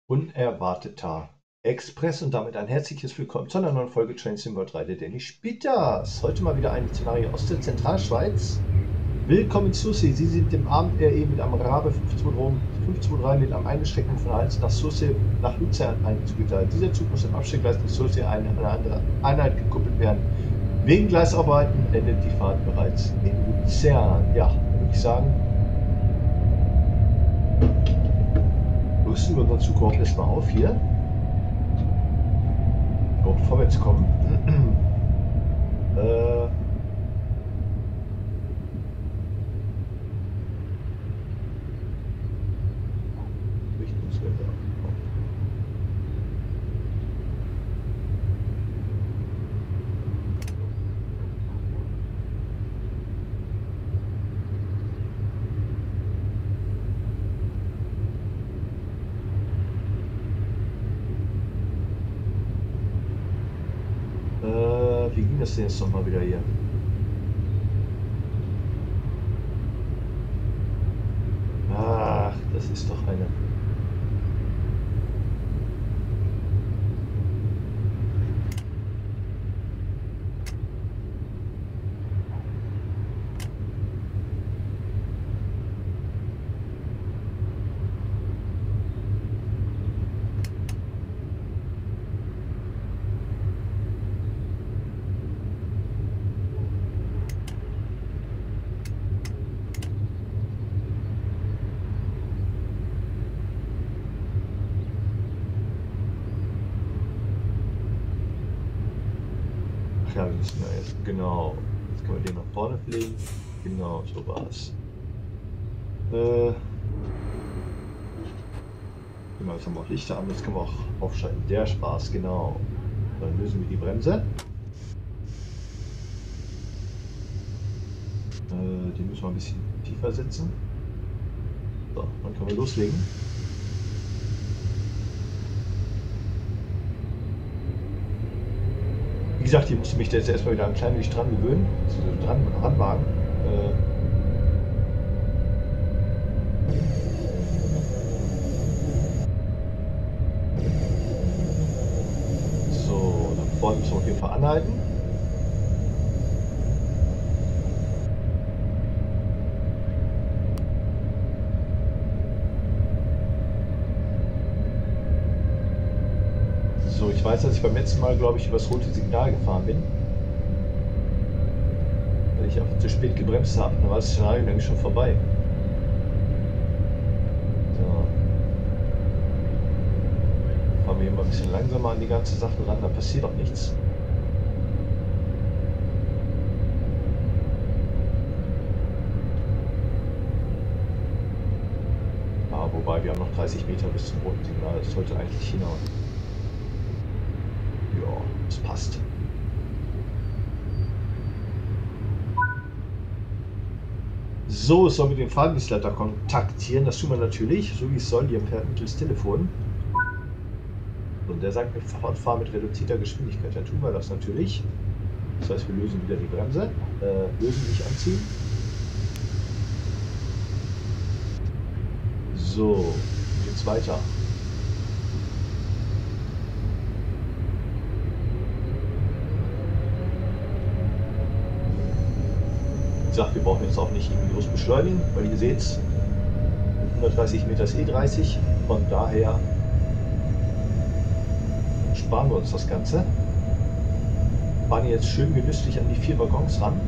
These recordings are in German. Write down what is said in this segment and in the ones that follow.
Unerwarteter Express und damit ein herzliches Willkommen zu einer neuen Folge Train World 3 der Danny Spitas. Heute mal wieder ein Szenario aus der Zentralschweiz. Willkommen zu Sie. Sie sind im Abend RE mit einem Rabe 523 mit einem eingeschränkten von Hals nach Sursee nach Luzern einzugeteilt. Dieser Zug muss im Abstellgleis nach Sursee an eine andere Einheit gekuppelt werden. Wegen Gleisarbeiten endet die Fahrt bereits in Luzern. Ja, würde ich sagen, rüsten wir unseren Zug auch erstmal auf hier. Auch vorwärts kommen. Richtungswende. Wie ging das denn jetzt nochmal wieder hier? Ach, das ist doch eine... Ja, wir müssen ja jetzt, genau, jetzt können wir den nach vorne fliegen, genau, so war es. Genau, jetzt haben wir auch Lichter an, jetzt können wir auch aufschalten, der Spaß, genau. Dann lösen wir die Bremse. Die müssen wir ein bisschen tiefer setzen. So, dann können wir loslegen. Wie gesagt, hier musste mich jetzt erstmal wieder ein klein wenig dran gewöhnen, ranwagen. So, dann vorne müssen wir auf jeden Fall anhalten. So, ich weiß, dass ich beim letzten Mal, glaube ich, über das rote Signal gefahren bin. Weil ich einfach zu spät gebremst habe. Dann war das Szenario nämlich schon vorbei. So. Fahren wir hier mal ein bisschen langsamer an die ganze Sache ran, da passiert auch nichts. Ah, wobei, wir haben noch 30 Meter bis zum roten Signal. Das sollte eigentlich hinhauen. Ja, das passt. So, es soll mit dem Fahrdienstleiter kontaktieren. Das tun wir natürlich, so wie es soll, hier mittels Telefon. Und der sagt mir, fahr mit reduzierter Geschwindigkeit. Dann tun wir das natürlich. Das heißt, wir lösen wieder die Bremse. Lösen nicht anziehen. So, wie geht's weiter? Wie gesagt, wir brauchen jetzt auch nicht irgendwie groß beschleunigen, weil ihr seht, 130 Meter ist E30, von daher sparen wir uns das Ganze. Fahren jetzt schön genüsslich an die 4 Waggons ran.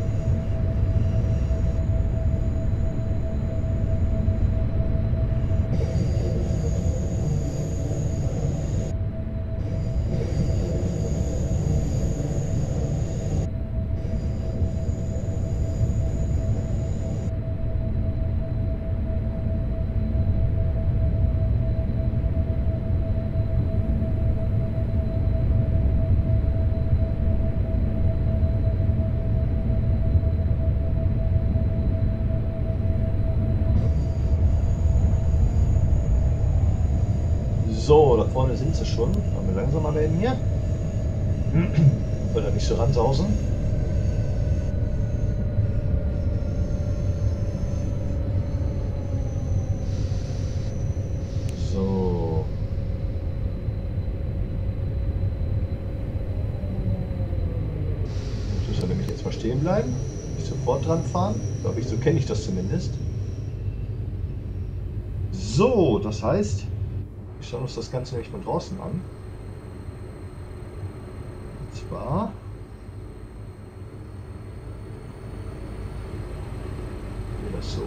So, da vorne sind sie schon. Wollen wir langsamer werden hier? Weil da nicht so ransausen. So. stehen bleiben, nicht sofort dran fahren. Glaube ich, so kenne ich das zumindest. So, das heißt, wir schauen uns das Ganze nämlich von draußen an. Und zwar hier das so.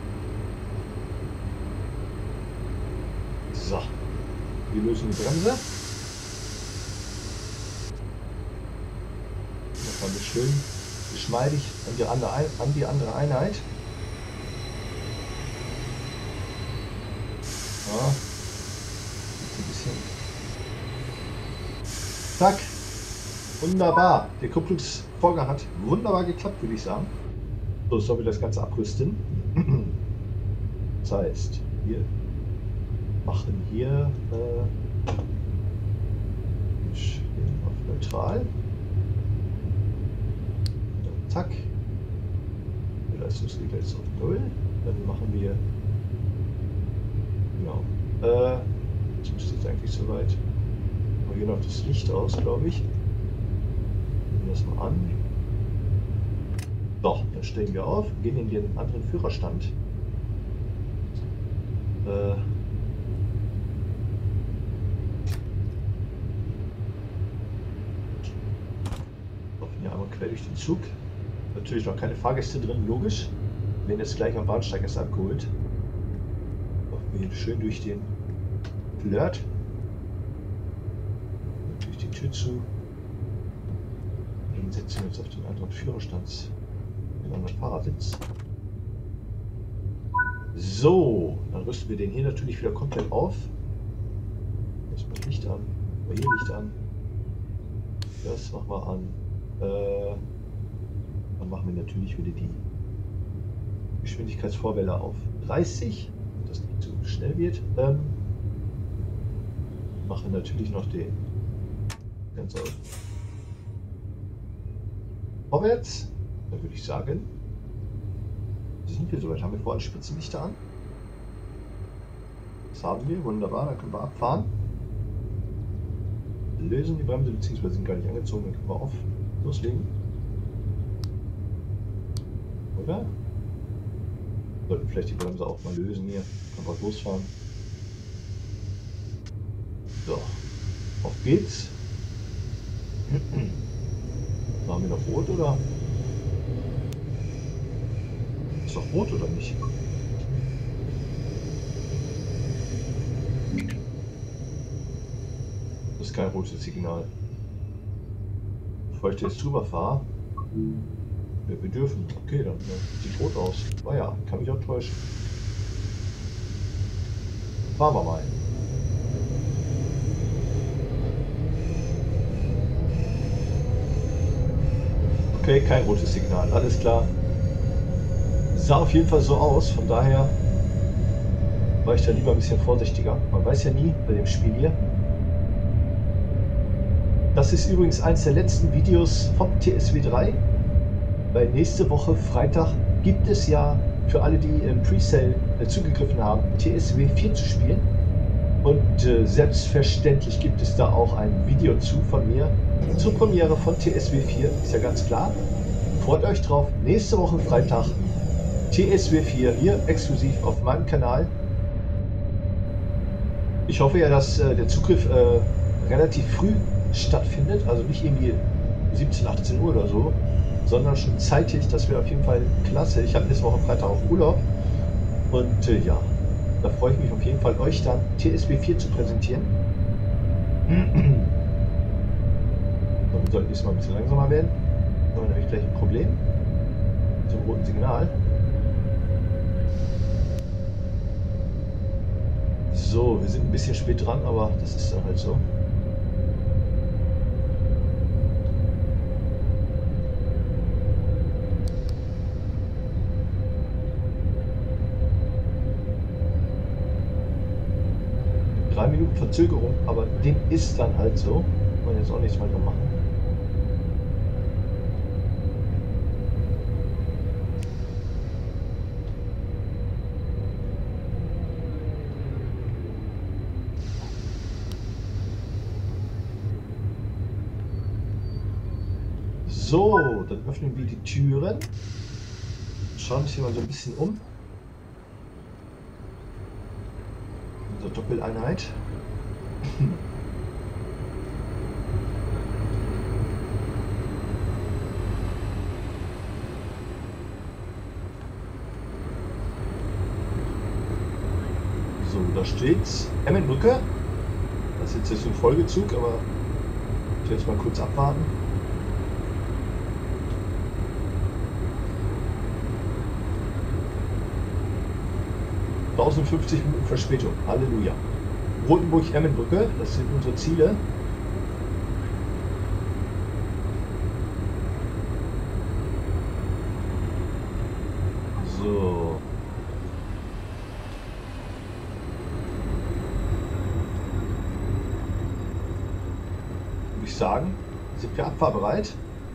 So, wir lösen die Bremse. Das haben wir schön geschmeidig an die andere Einheit. Ja, ein bisschen. Zack. Wunderbar. Der Kupplungsvorgang hat wunderbar geklappt, würde ich sagen. So, sollen wir das Ganze abrüsten. Das heißt, wir machen hier auf neutral. Dann zack. Die Leistungsregler ist auf 0. Dann machen wir genau. Jetzt müsste jetzt eigentlich soweit. Wir gehen noch das Licht aus, glaube ich. Nehmen das mal an. Doch, dann stellen wir auf, gehen in den anderen Führerstand. Laufen hier einmal quer durch den Zug. Natürlich noch keine Fahrgäste drin, logisch. Wir werden jetzt gleich am Bahnsteig erst abgeholt. Laufen wir hier schön durch den Flirt. Durch die Tür zu. Dann setzen wir uns auf den anderen Führerstand. Den anderen Fahrersitz. So, dann rüsten wir den hier natürlich wieder komplett auf. Erstmal Licht an, hier Licht an. Das machen wir an. Dann machen wir natürlich wieder die Geschwindigkeitsvorwelle auf 30, damit das nicht zu schnell wird. Machen natürlich noch den ganz auf vorwärts. Dann würde ich sagen, sind wir soweit. Haben wir vorhin Spitzenlichter an? Das haben wir, wunderbar, dann können wir abfahren. Lösen die Bremse, beziehungsweise sind gar nicht angezogen, dann können wir auf loslegen. Oder? Sollten vielleicht die Bremse auch mal lösen hier. Können wir losfahren. So, auf geht's. Haben wir noch rot oder? Ist doch rot oder nicht? Das ist kein rotes Signal. Bevor ich da jetzt drüber fahre, wir dürfen. Okay, dann sieht rot aus. Naja, kann mich auch täuschen. Fahren wir mal. Okay, kein rotes Signal, alles klar. Sah auf jeden Fall so aus, von daher war ich da lieber ein bisschen vorsichtiger. Man weiß ja nie bei dem Spiel hier. Das ist übrigens eins der letzten Videos vom TSW 3, weil nächste Woche Freitag gibt es ja für alle, die im Presale zugegriffen haben, TSW 4 zu spielen. Und selbstverständlich gibt es da auch ein Video von mir zur Premiere von TSW 4, ist ja ganz klar. Freut euch drauf, nächste Woche Freitag TSW 4 hier exklusiv auf meinem Kanal. Ich hoffe ja, dass der Zugriff relativ früh stattfindet, also nicht irgendwie 17, 18 Uhr oder so, sondern schon zeitig. Das wäre auf jeden Fall klasse. Ich habe nächste Woche Freitag auch Urlaub und ja, da freue ich mich auf jeden Fall, euch dann TSW 4 zu präsentieren. So, wir sollten diesmal ein bisschen langsamer werden. Da haben wir nämlich gleich ein Problem zum roten Signal. So, wir sind ein bisschen spät dran, aber das ist dann halt so. Minuten Verzögerung, aber dem ist dann halt so. Kann man jetzt auch nichts mehr dran machen. So, dann öffnen wir die Türen. Schauen uns hier mal so ein bisschen um. Unsere Doppeleinheit. So, da steht's. Emmenbrücke. Das ist jetzt ein Folgezug, aber ich werde jetzt mal kurz abwarten. ...1050 Minuten Verspätung. Halleluja. Rotenburg-Emmenbrücke, das sind unsere Ziele. So. Würde ich sagen, sind wir abfahrbereit.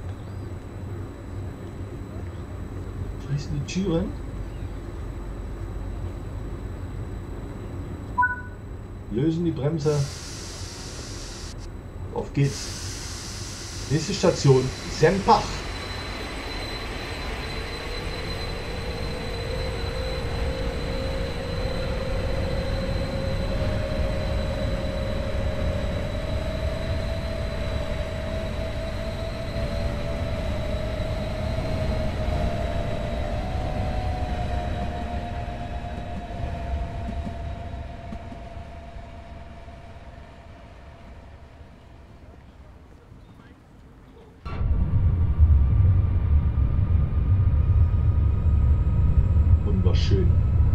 Schließen die Türen. Lösen die Bremse. Auf geht's. Nächste Station, Sempach. Wunderschön.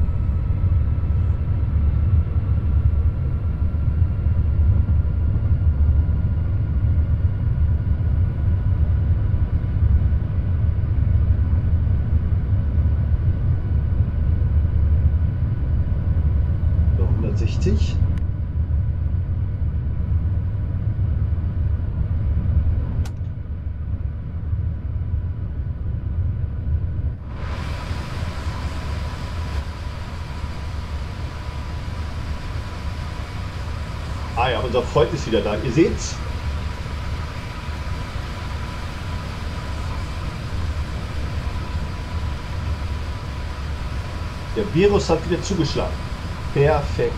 So, 160. Ah ja, unser Freund ist wieder da. Ihr seht's? Der Virus hat wieder zugeschlagen. Perfekt.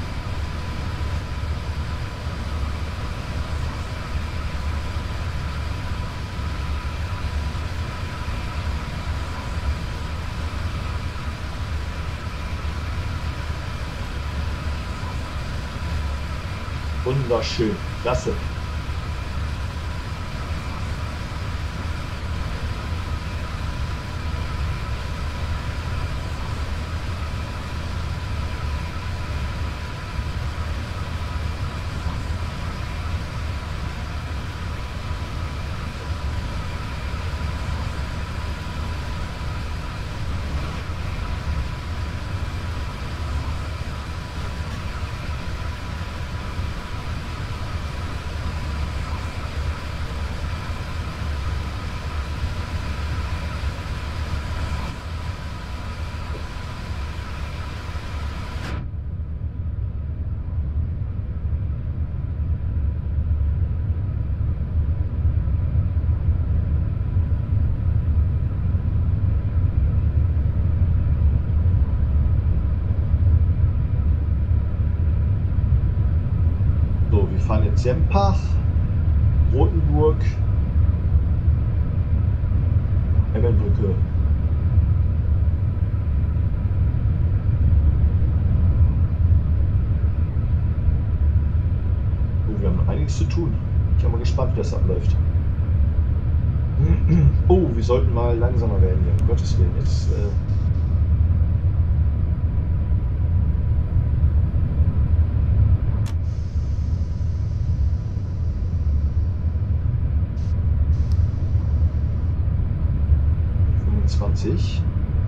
Wunderschön. Klasse. Wir fahren jetzt Sempach, Rotenburg, Emmenbrücke. Oh, wir haben noch einiges zu tun. Ich bin mal gespannt, wie das abläuft. Oh, wir sollten mal langsamer werden hier, um Gottes Willen. Jetzt, ...20.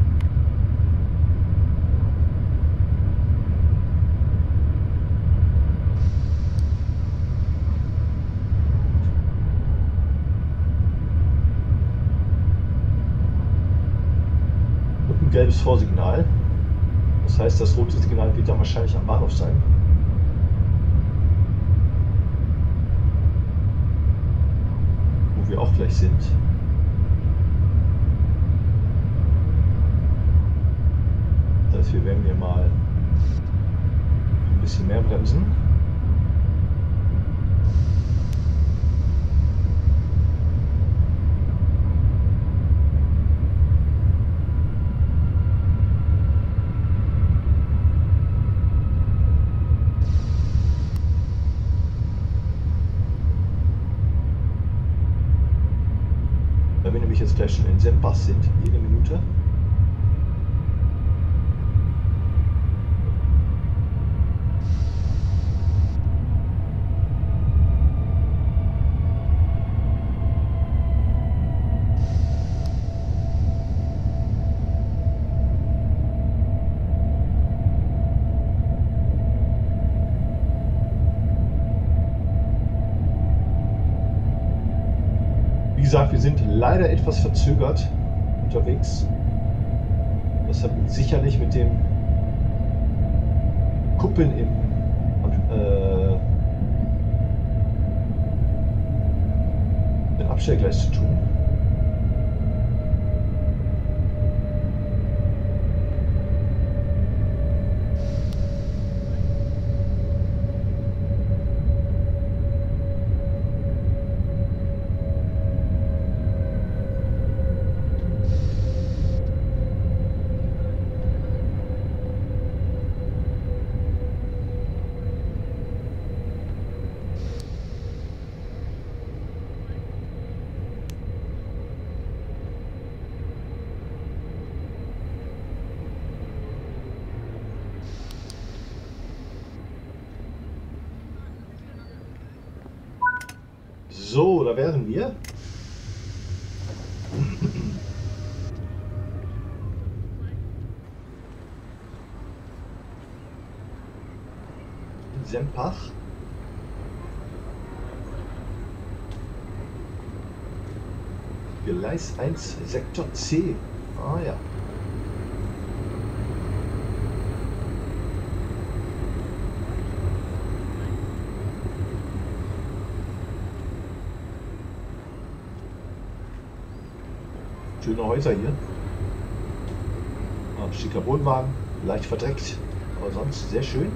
Und ein gelbes Vorsignal. Das heißt, das rote Signal wird dann wahrscheinlich am Bahnhof sein. Wo wir auch gleich sind. bisschen mehr bremsen. Weil wir nämlich jetzt gleich schon in Sempach sind, jede Minute. Wie gesagt, wir sind leider etwas verzögert unterwegs. Das hat sicherlich mit dem Kuppeln im Abstellgleis zu tun. So, da wären wir. In Sempach. Gleis 1, Sektor C. Ah ja. Schöne Häuser hier. Ah, schicker Wohnwagen, leicht verdreckt, aber sonst sehr schön.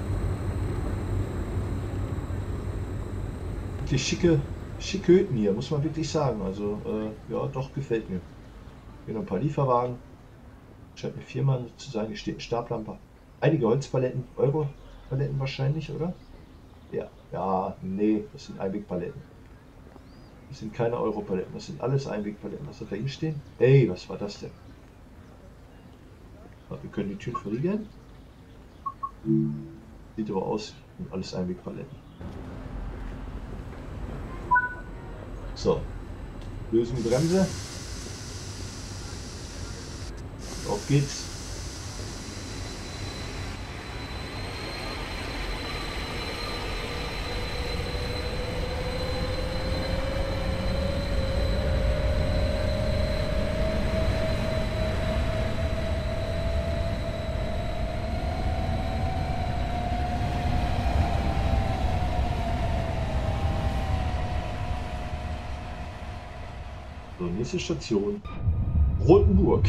Wirklich schicke Hütten hier, muss man wirklich sagen. Also ja, doch gefällt mir. Hier noch ein paar Lieferwagen. Scheint eine Firma zu sein. Hier steht ein Stablampe. Einige Holzpaletten, Euro-Paletten wahrscheinlich, oder? Ja, ja, nee, das sind Einwegpaletten. Das sind keine Europaletten, das sind alles Einwegpaletten. Was hat da hinten stehen? Ey, was war das denn? Wir können die Türen verriegeln. Sieht aber aus, sind alles Einwegpaletten. So, lösen die Bremse. Auf geht's. So, nächste Station. Rotenburg.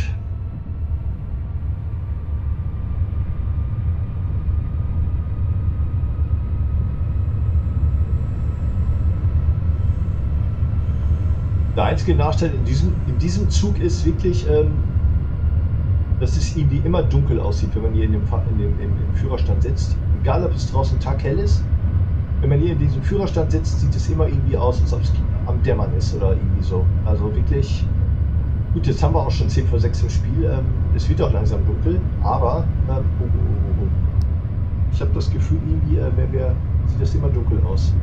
Der einzige Nachteil in diesem Zug ist wirklich, dass es irgendwie immer dunkel aussieht, wenn man hier im Führerstand sitzt. Egal, ob es draußen taghell ist. Wenn man hier in diesem Führerstand sitzt, sieht es immer irgendwie aus, als ob es am Dämmern ist oder irgendwie so. Also wirklich, gut, jetzt haben wir auch schon 10 vor 6 im Spiel. Es wird auch langsam dunkel, aber ich habe das Gefühl, irgendwie sieht das immer dunkel aus.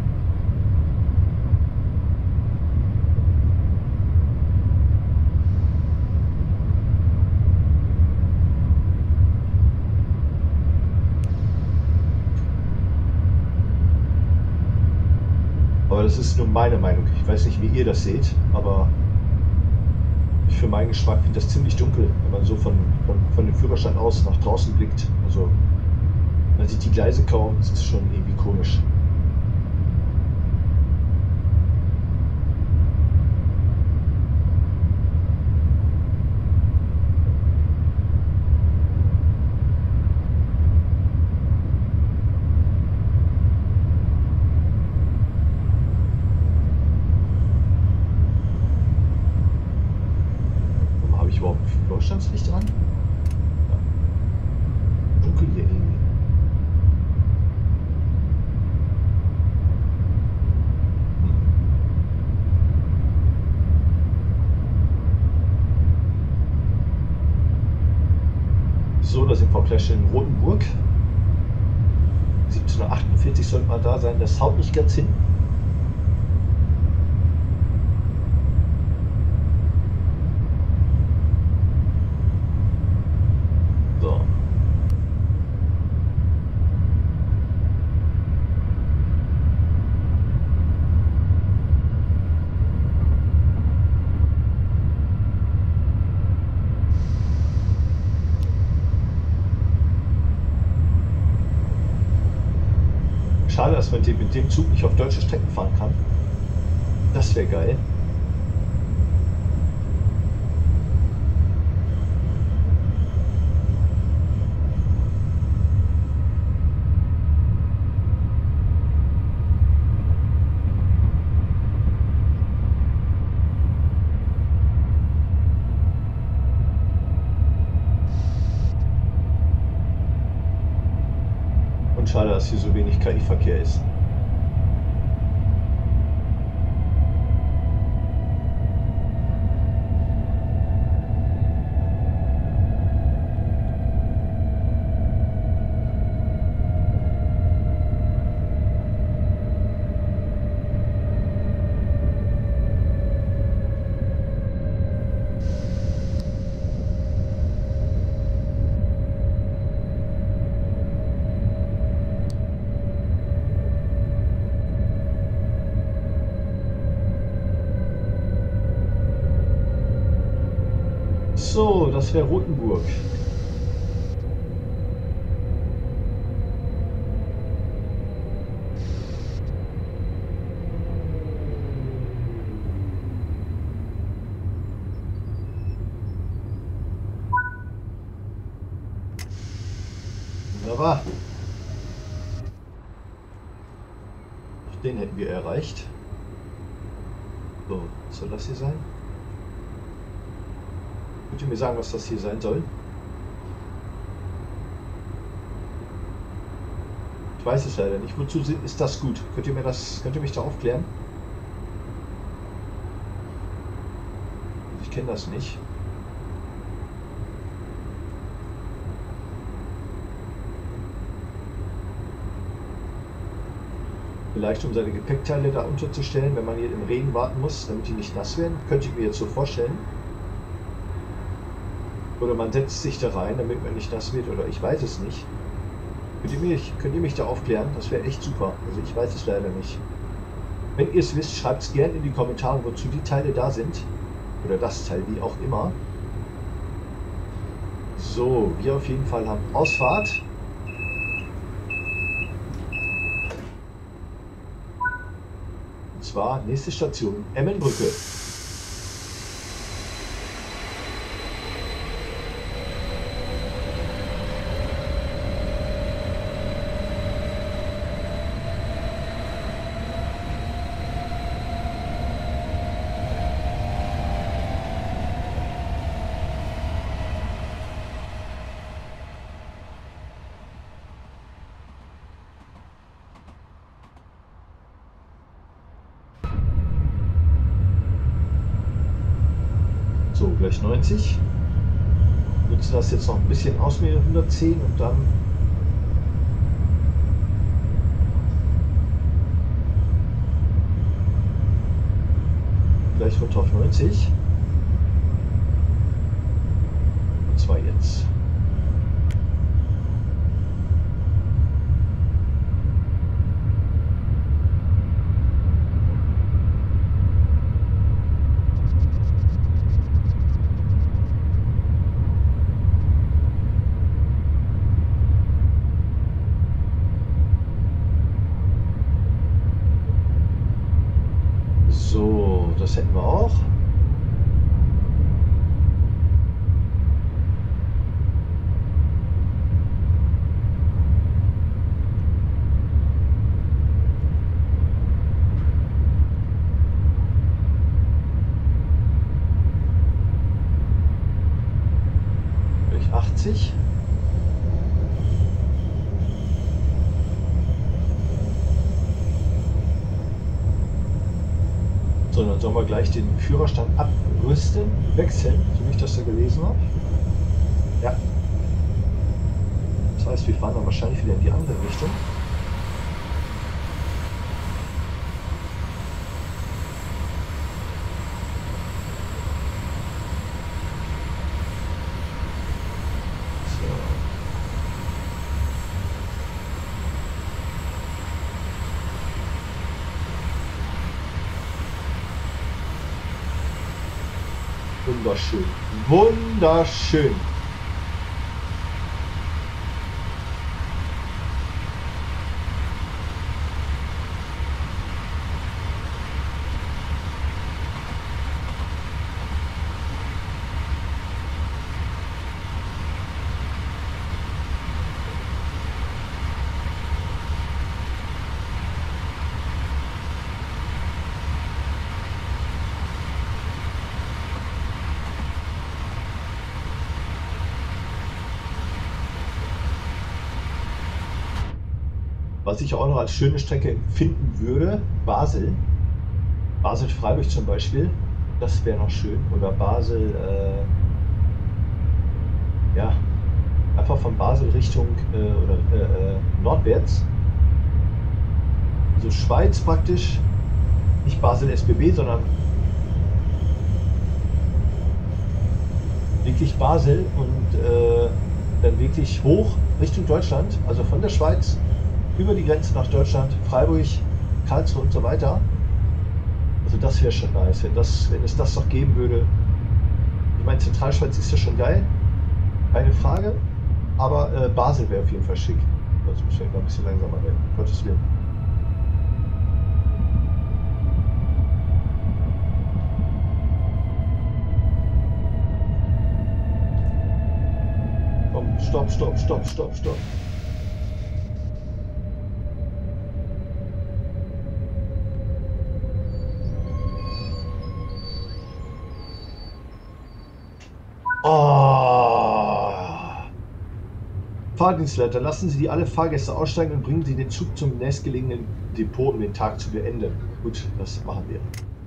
Aber das ist nur meine Meinung. Ich weiß nicht, wie ihr das seht, aber ich für meinen Geschmack finde das ziemlich dunkel, wenn man so von dem Führerstand aus nach draußen blickt. Also man sieht die Gleise kaum, das ist schon irgendwie komisch. Widerstandslicht dran? Ja. Dunkel hier irgendwie. So, da sind wir gleich in Rotenburg. 1748 sollte man da sein. Das haut nicht ganz hin. So. Schade, dass man mit dem Zug nicht auf deutsche Strecken fahren kann. Das wäre geil. Und schade, dass hier so wenig KI-Verkehr ist. So, das wäre Rotenburg. Wunderbar. Den hätten wir erreicht. So, was soll das hier sein? Könnt ihr mir sagen, was das hier sein soll? Ich weiß es leider nicht. Wozu ist das gut? Könnt ihr mich da aufklären? Ich kenne das nicht. Vielleicht um seine Gepäckteile da unterzustellen, wenn man hier im Regen warten muss, damit die nicht nass werden. Könnte ich mir jetzt so vorstellen. Oder man setzt sich da rein, damit man nicht nass wird, oder ich weiß es nicht. Könnt ihr mich da aufklären? Das wäre echt super. Also ich weiß es leider nicht. Wenn ihr es wisst, schreibt es gerne in die Kommentare, wozu die Teile da sind. Oder das Teil, wie auch immer. So, wir auf jeden Fall haben Ausfahrt. Und zwar nächste Station, Emmenbrücke. So, gleich 90. Nutzen das jetzt noch ein bisschen aus mit 110 und dann gleich runter auf 90. Und zwar jetzt. So, das hätten wir auch. Sondern sollen wir gleich den Führerstand abrüsten, wechseln, so wie ich das da gelesen habe. Ja. Das heißt, wir fahren dann wahrscheinlich wieder in die andere Richtung. Wunderschön. Wunderschön. Was ich auch noch als schöne Strecke empfinden würde, Basel. Basel-Freiburg zum Beispiel. Das wäre noch schön. Oder Basel, ja, einfach von Basel Richtung nordwärts. Also Schweiz praktisch. Nicht Basel SBB, sondern wirklich Basel und dann wirklich hoch Richtung Deutschland. Also von der Schweiz über die Grenze nach Deutschland, Freiburg, Karlsruhe und so weiter. Also das wäre schon nice, wenn es das noch geben würde. Ich meine, Zentralschweiz ist ja schon geil, keine Frage. Aber Basel wäre auf jeden Fall schick. Sonst müssen wir mal ein bisschen langsamer werden, Gottes Willen. Komm, stopp, stopp, stopp, stopp, stopp. Oh. Fahrdienstleiter, lassen Sie alle Fahrgäste aussteigen und bringen Sie den Zug zum nächstgelegenen Depot, um den Tag zu beenden. Gut, das machen wir.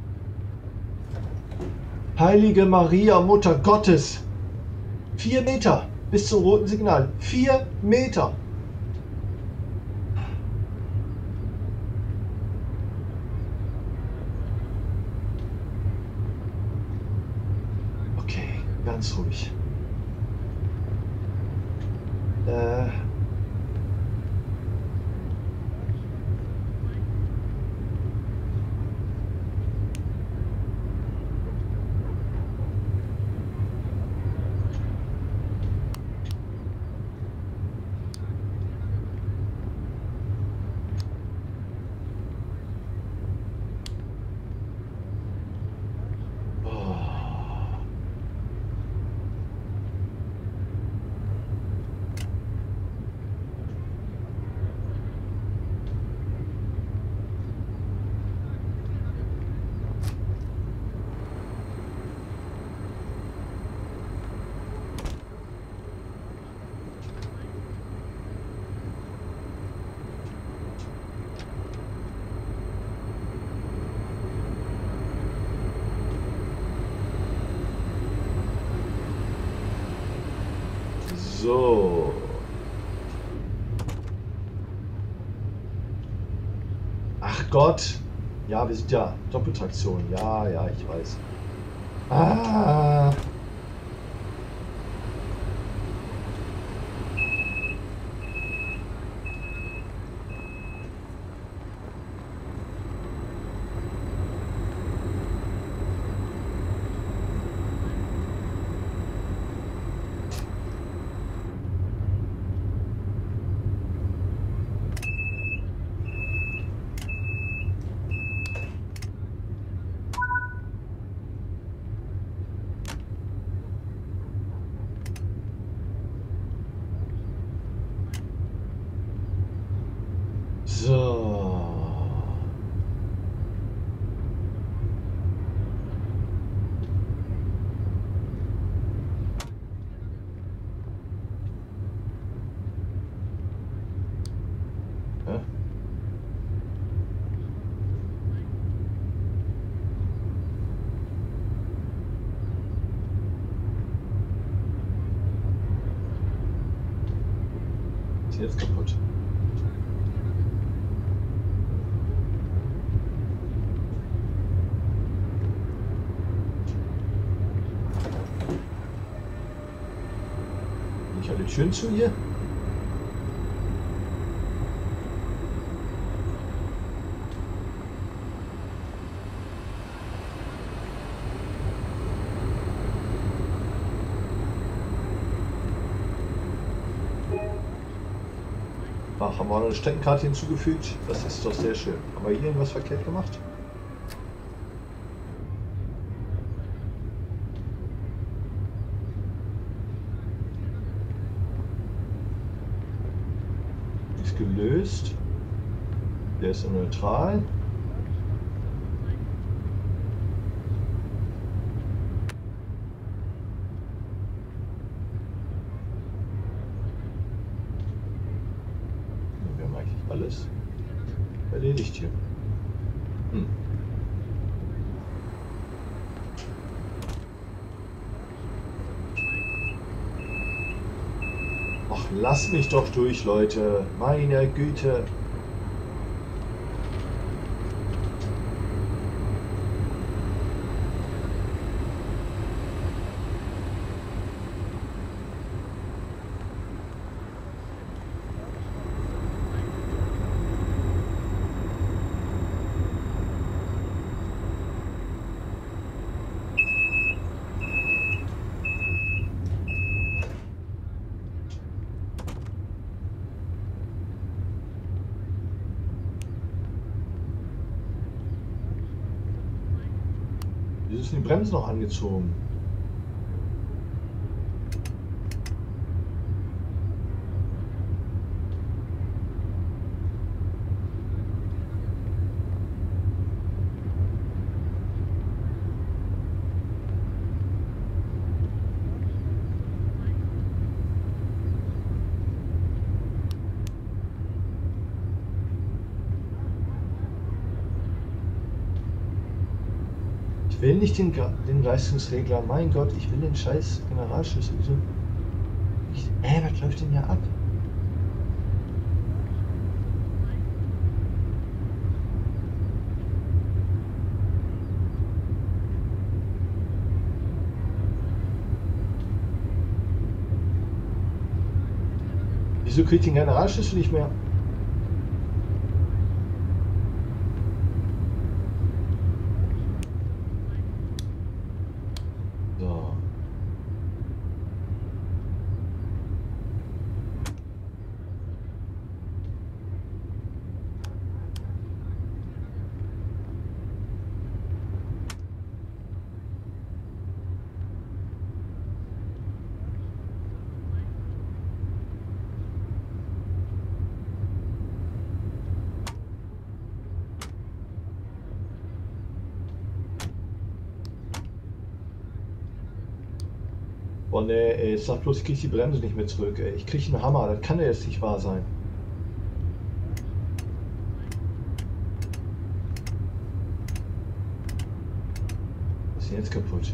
Heilige Maria, Mutter Gottes! 4 Meter bis zum roten Signal. 4 Meter! Okay, ganz ruhig. So. Ach Gott. Ja, wir sind ja Doppeltraktion. Ja, ja, ich weiß. Ah. So. Hä? Jetzt kaputt. Nicht alle Türen zu hier? Ach, haben wir noch eine Streckenkarte hinzugefügt? Das ist doch sehr schön. Haben wir hier irgendwas verkehrt gemacht? Ist gelöst. Der ist neutral. Alles erledigt hier. Ach, lass mich doch durch, Leute. Meine Güte. Wieso sind die Bremsen noch angezogen? Ich will nicht den Leistungsregler, mein Gott, ich will den scheiß Generalschlüssel. Wieso? Was läuft denn hier ab? Wieso kriege ich den Generalschlüssel nicht mehr? So. Boah, ne, ey, sag bloß, ich krieg die Bremse nicht mehr zurück, ey. Ich krieg einen Hammer, das kann ja jetzt nicht wahr sein. Was ist denn jetzt kaputt?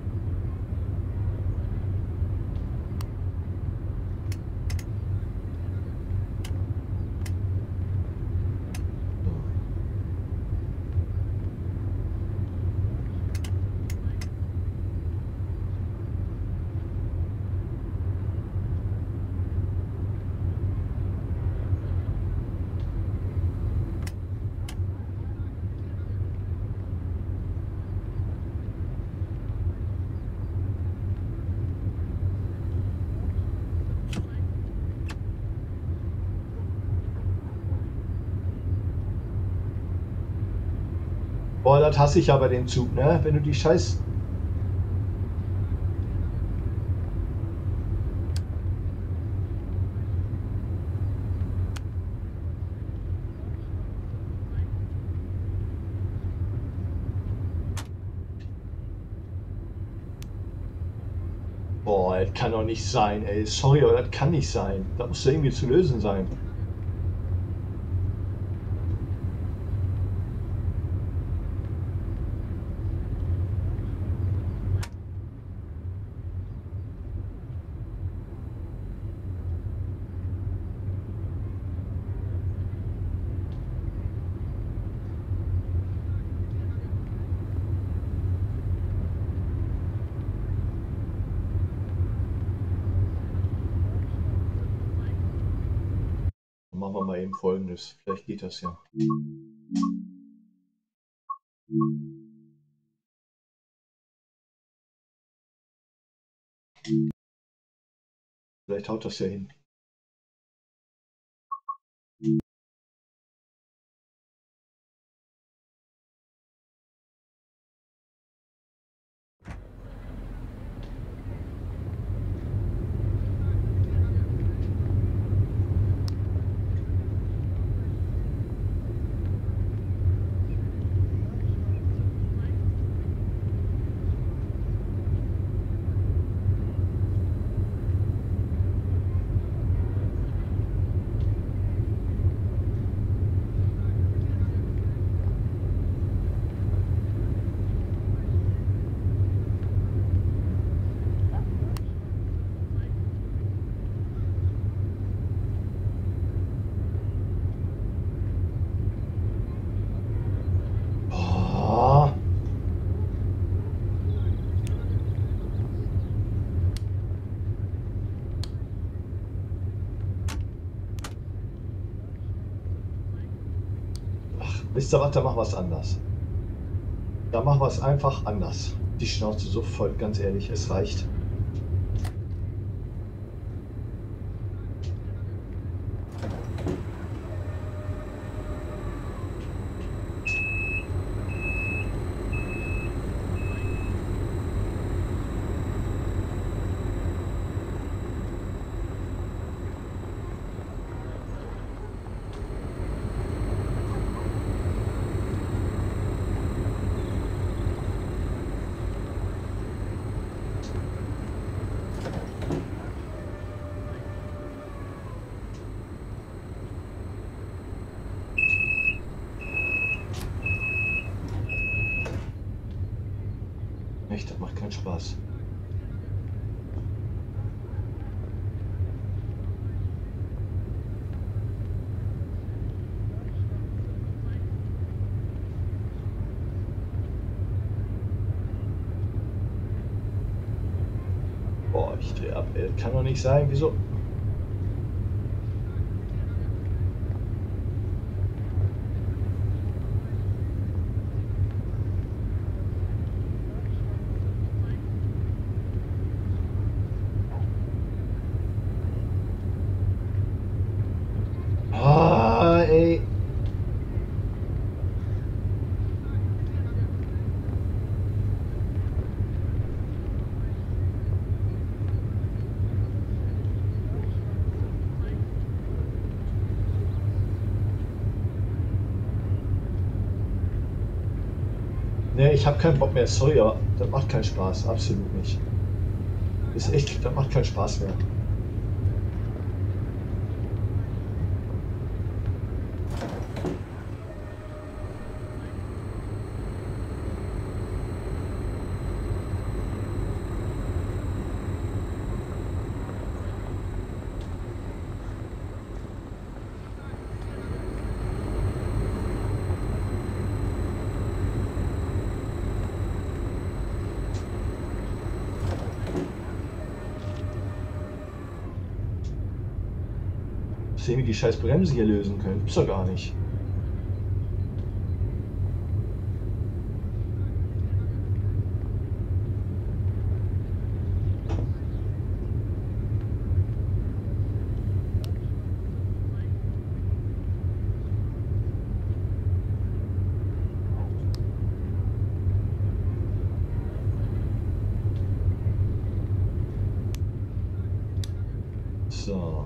Boah, das hasse ich ja bei dem Zug, ne? Wenn du die Scheiß... Boah, das kann doch nicht sein, ey. Sorry, aber das kann nicht sein. Das muss doch irgendwie zu lösen sein. machen wir mal eben Folgendes. Vielleicht geht das ja. Vielleicht haut das ja hin. Wisst ihr was, da machen wir es anders. Da machen wir es einfach anders. Die Schnauze so voll, ganz ehrlich, es reicht. Echt, das macht keinen Spaß. Boah, ich drehe ab, ey. Kann doch nicht sein, wieso? Ah, ey. Ne, ich habe keinen Bock mehr, sorry, aber das macht keinen Spaß, absolut nicht. Ist echt, das macht keinen Spaß mehr. Sehen, wie die scheiß Bremse hier lösen können. Gibt's doch gar nicht. So.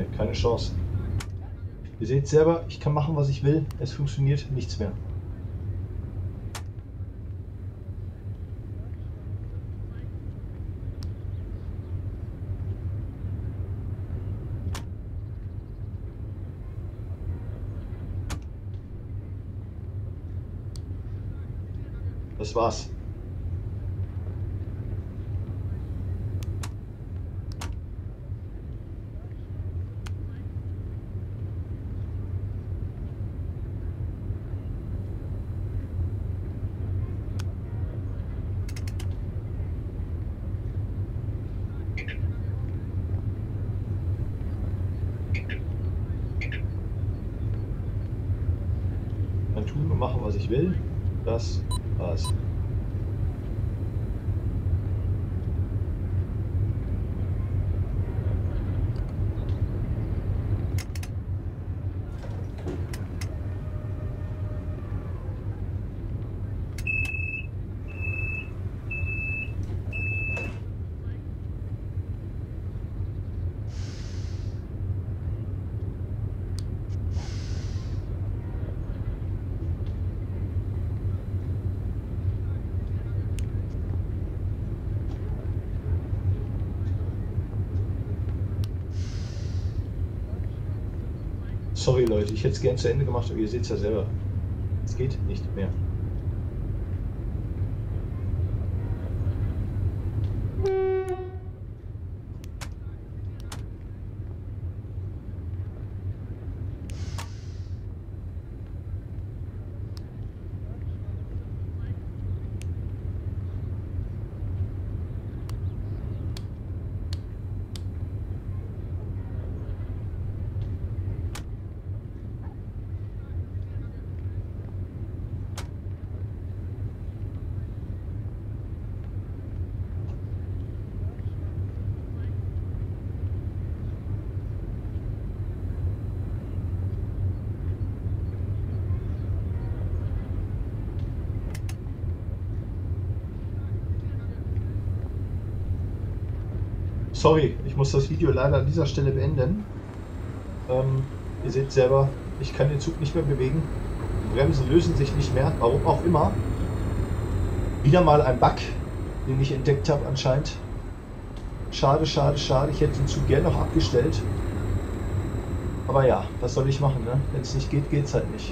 keine Chance. Ihr seht selber, ich kann machen, was ich will. Es funktioniert nichts mehr. Das war's. Kann tun und machen, was ich will. Das war's. Sorry Leute, ich hätte es gern zu Ende gemacht, aber ihr seht es ja selber. Es geht nicht mehr. Sorry, ich muss das Video leider an dieser Stelle beenden. Ihr seht selber, ich kann den Zug nicht mehr bewegen. Die Bremsen lösen sich nicht mehr, warum auch immer. Wieder mal ein Bug, den ich entdeckt habe anscheinend. Schade, schade, schade. Ich hätte den Zug gerne noch abgestellt. Aber ja, was soll ich machen, ne? Wenn es nicht geht, geht es halt nicht.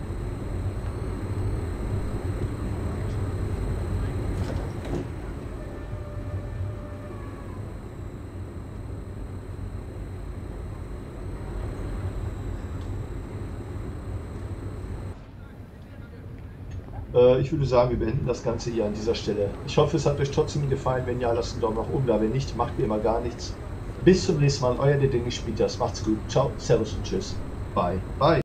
Ich würde sagen, wir beenden das Ganze hier an dieser Stelle. Ich hoffe, es hat euch trotzdem gefallen. Wenn ja, lasst einen Daumen nach oben da. Wenn nicht, macht wie immer gar nichts. Bis zum nächsten Mal. Euer der Dennis Spitas. Macht's gut. Ciao, Servus und Tschüss. Bye. Bye.